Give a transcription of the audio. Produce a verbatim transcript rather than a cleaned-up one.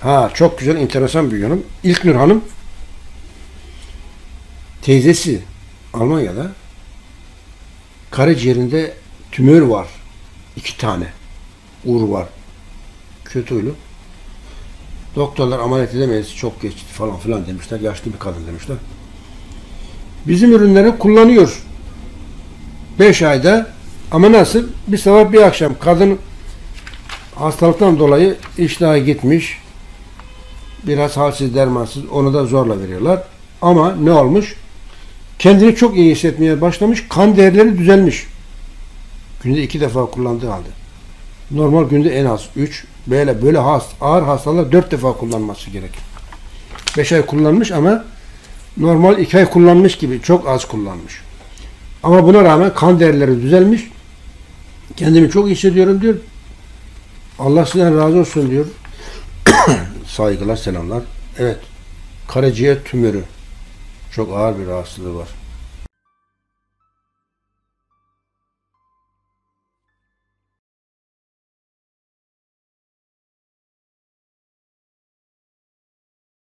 Ha, çok güzel, enteresan bir yorum. İlknur Hanım teyzesi Almanya'da karaciğerinde tümör var. İki tane. Uğur var. Kötü huylu. Doktorlar ameliyat edemeyiz. Çok geçti falan filan demişler. Yaşlı bir kadın demişler. Bizim ürünleri kullanıyor. Beş ayda, ama nasıl? Bir sabah bir akşam kadın hastalıktan dolayı iştahı gitmiş. Biraz halsiz dermansız. Onu da zorla veriyorlar. Ama ne olmuş? Kendini çok iyi hissetmeye başlamış. Kan değerleri düzelmiş. Günde iki defa kullandığı halde. Normal günde en az üç. Böyle böyle hast, ağır hastalar dört defa kullanması gerek. Beş ay kullanmış ama normal iki ay kullanmış gibi çok az kullanmış. Ama buna rağmen kan değerleri düzelmiş. Kendimi çok iyi hissediyorum diyor. Allah sizden razı olsun diyor. Saygılar, selamlar. Evet. Karaciğer tümörü. Çok ağır bir rahatsızlığı var.